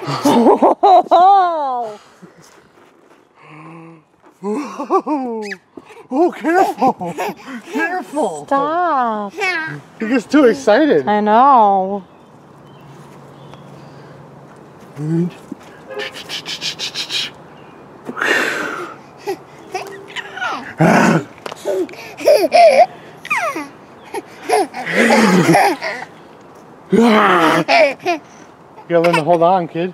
Oh, oh, careful! Careful! stop. He gets too excited. I know. You gotta learn to hold on, kid.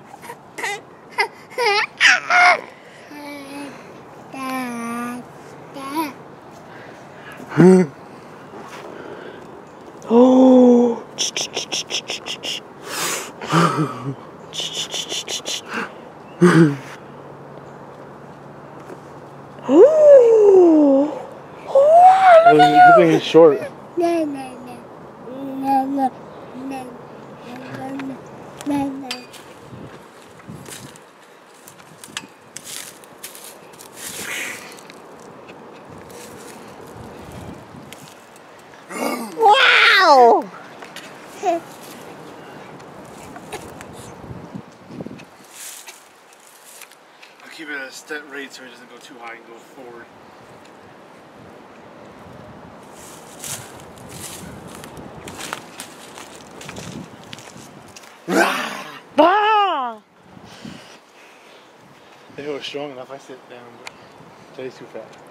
Oh. Oh. Good thing he's short. Wow. I'll keep it at a steady rate so he doesn't go too high and go forward. Ah. If it was strong enough, I sit down, but today's too fat.